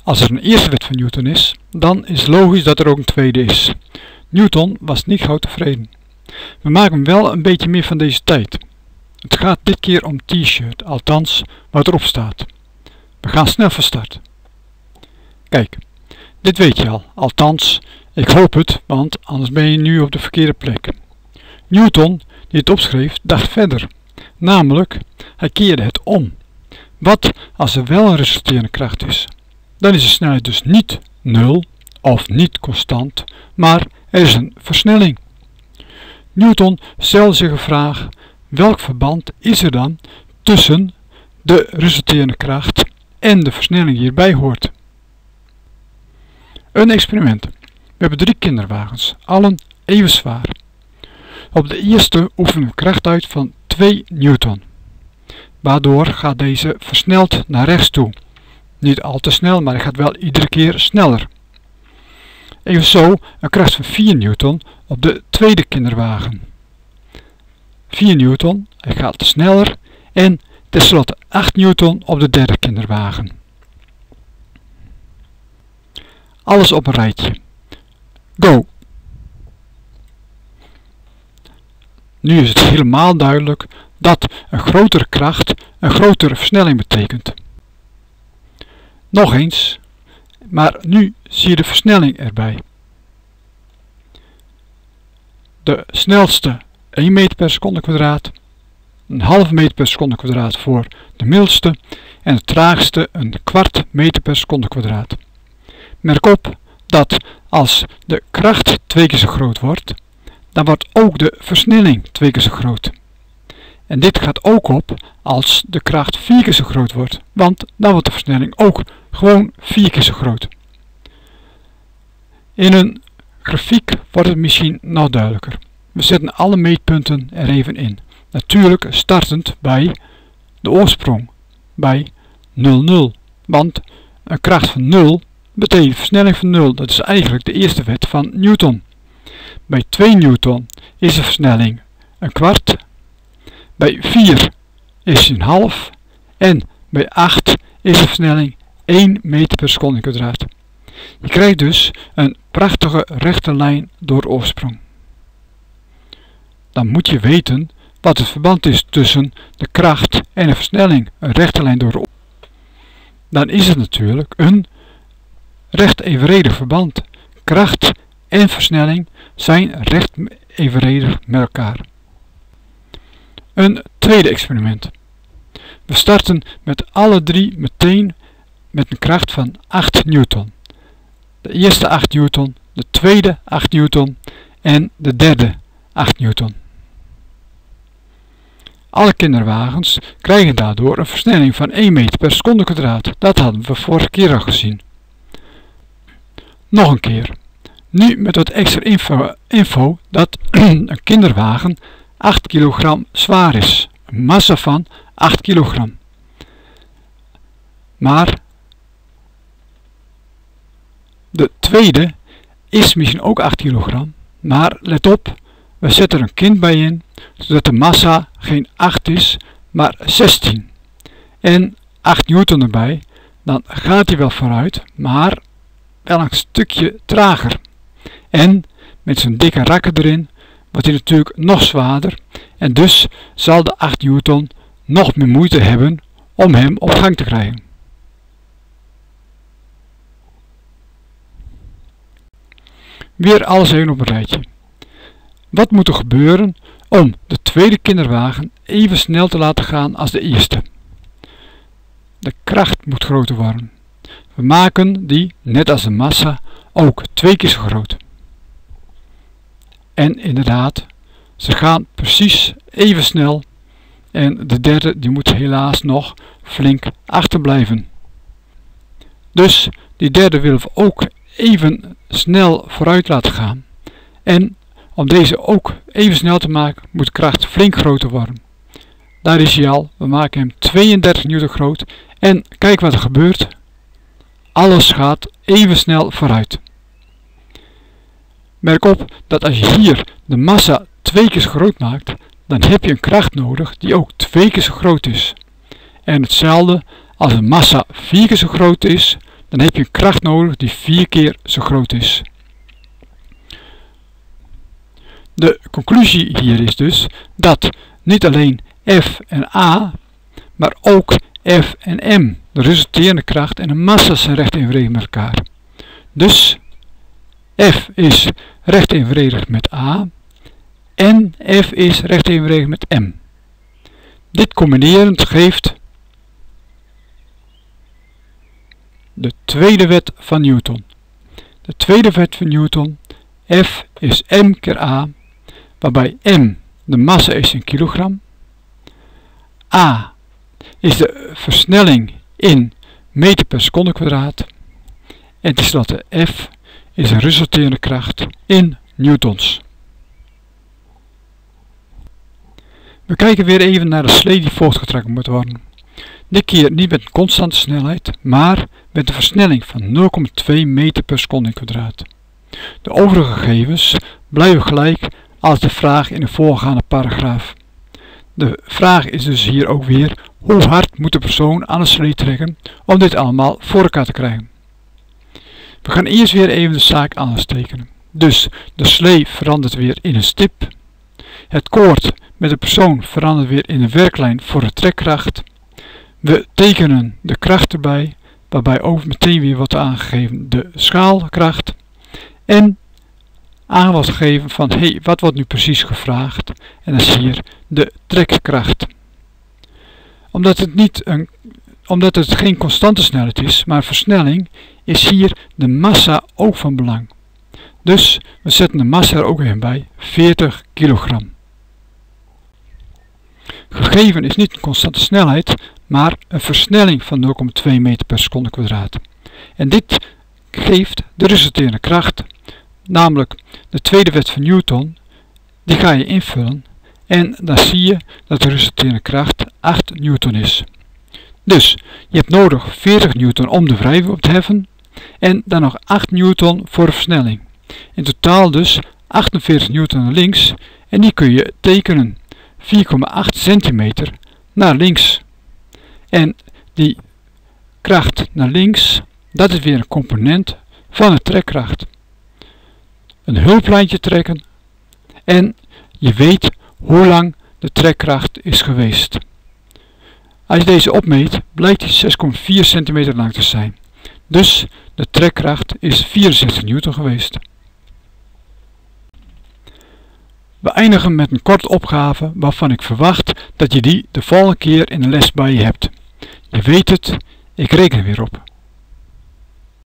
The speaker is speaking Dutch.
Als er een eerste wet van Newton is, dan is het logisch dat er ook een tweede is. Newton was niet gauw tevreden. We maken wel een beetje meer van deze tijd. Het gaat dit keer om t-shirt, althans wat erop staat. We gaan snel van start. Kijk, dit weet je al, althans, ik hoop het, want anders ben je nu op de verkeerde plek. Newton, die het opschreef, dacht verder. Namelijk, hij keerde het om. Wat als er wel een resulterende kracht is? Dan is de snelheid dus niet 0 of niet constant, maar er is een versnelling. Newton stelde zich een vraag: welk verband is er dan tussen de resulterende kracht en de versnelling die hierbij hoort? Een experiment. We hebben 3 kinderwagens, allen even zwaar. Op de eerste oefenen we kracht uit van 2 Newton. Waardoor gaat deze versneld naar rechts toe. Niet al te snel, maar hij gaat wel iedere keer sneller. Evenzo een kracht van 4 Newton op de tweede kinderwagen. 4 Newton, hij gaat sneller. En tenslotte 8 Newton op de derde kinderwagen. Alles op een rijtje. Go! Nu is het helemaal duidelijk dat een grotere kracht een grotere versnelling betekent. Nog eens, maar nu zie je de versnelling erbij. De snelste 1 meter per seconde kwadraat, een halve meter per seconde kwadraat voor de middelste en de traagste een kwart meter per seconde kwadraat. Merk op dat als de kracht 2 keer zo groot wordt, dan wordt ook de versnelling 2 keer zo groot. En dit gaat ook op als de kracht 4 keer zo groot wordt, want dan wordt de versnelling ook gewoon 4 keer zo groot. In een grafiek wordt het misschien nog duidelijker. We zetten alle meetpunten er even in. Natuurlijk startend bij de oorsprong, bij 0,0. Want een kracht van 0 betekent versnelling van 0. Dat is eigenlijk de eerste wet van Newton. Bij 2 Newton is de versnelling een kwart. Bij 4 is hij een half. En bij 8 is de versnelling 1 meter per seconde kwadraat. Je krijgt dus een prachtige rechte lijn door de oorsprong. Dan moet je weten wat het verband is tussen de kracht en de versnelling. Een rechte lijn door de oorsprong. Dan is het natuurlijk een recht evenredig verband. Kracht en versnelling zijn recht evenredig met elkaar. Een tweede experiment. We starten met alle 3 meteen met een kracht van 8 Newton. De eerste 8 Newton, de tweede 8 Newton en de derde 8 Newton. Alle kinderwagens krijgen daardoor een versnelling van 1 meter per seconde kwadraat. Dat hadden we vorige keer al gezien. Nog een keer. Nu met wat extra info dat een kinderwagen 8 kilogram zwaar is. Een massa van 8 kilogram. Maar de tweede is misschien ook 8 kilogram. Maar let op, we zetten er een kind bij in, zodat de massa geen 8 is, maar 16. En 8 Newton erbij, dan gaat hij wel vooruit, maar wel een stukje trager. En met zijn dikke rakken erin wordt hij natuurlijk nog zwaarder en dus zal de 8 Newton nog meer moeite hebben om hem op gang te krijgen. Weer alles even op een rijtje. Wat moet er gebeuren om de tweede kinderwagen even snel te laten gaan als de eerste? De kracht moet groter worden. We maken die, net als de massa, ook 2 keer zo groot. En inderdaad, ze gaan precies even snel en de derde die moet helaas nog flink achterblijven. Dus die derde willen we ook even snel vooruit laten gaan. En om deze ook even snel te maken moet de kracht flink groter worden. Daar is hij al, we maken hem 32 Newton groot en kijk wat er gebeurt. Alles gaat even snel vooruit. Merk op dat als je hier de massa 2 keer zo groot maakt, dan heb je een kracht nodig die ook 2 keer zo groot is. En hetzelfde als de massa 4 keer zo groot is, dan heb je een kracht nodig die 4 keer zo groot is. De conclusie hier is dus dat niet alleen F en A, maar ook F en M, de resulterende kracht en de massa, zijn recht evenredig met elkaar. Dus F is recht evenredig met A en F is recht evenredig met M. Dit combinerend geeft de tweede wet van Newton. De tweede wet van Newton, F is M keer A, waarbij M de massa is in kilogram, A is de versnelling in meter per seconde kwadraat en tenslotte F is de resulterende kracht in newtons. We kijken weer even naar de slee die voortgetrokken moet worden. Dit keer niet met een constante snelheid, maar met een versnelling van 0,2 meter per seconde in kwadraat. De overige gegevens blijven gelijk als de vraag in de voorgaande paragraaf. De vraag is dus hier ook weer: hoe hard moet de persoon aan de slee trekken om dit allemaal voor elkaar te krijgen? We gaan eerst weer even de zaak anders tekenen. Dus de slee verandert weer in een stip. Het koord met de persoon verandert weer in een werklijn voor de trekkracht. We tekenen de kracht erbij, waarbij ook meteen weer wordt aangegeven de schaalkracht. En aan wordt gegeven van wat wordt nu precies gevraagd? En dat is hier de trekkracht. Omdat het geen constante snelheid is, maar versnelling, is hier de massa ook van belang. Dus we zetten de massa er ook even bij, 40 kilogram. Gegeven is niet een constante snelheid, maar een versnelling van 0,2 meter per seconde kwadraat. En dit geeft de resulterende kracht, namelijk de tweede wet van Newton. Die ga je invullen en dan zie je dat de resulterende kracht 8 newton is. Dus je hebt nodig 40 newton om de wrijving op te heffen en dan nog 8 newton voor de versnelling. In totaal dus 48 newton naar links en die kun je tekenen 4,8 centimeter naar links. En die kracht naar links, dat is weer een component van de trekkracht. Een hulplijntje trekken en je weet hoe lang de trekkracht is geweest. Als je deze opmeet, blijkt die 6,4 centimeter lang te zijn. Dus de trekkracht is 64 newton geweest. We eindigen met een korte opgave waarvan ik verwacht dat je die de volgende keer in de les bij je hebt. Je weet het, ik reken er weer op.